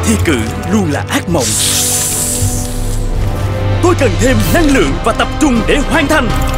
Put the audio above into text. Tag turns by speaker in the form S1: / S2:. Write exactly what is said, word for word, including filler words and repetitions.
S1: thi cử luôn là ác mộng. Tôi cần thêm năng lượng và tập trung để hoàn thành.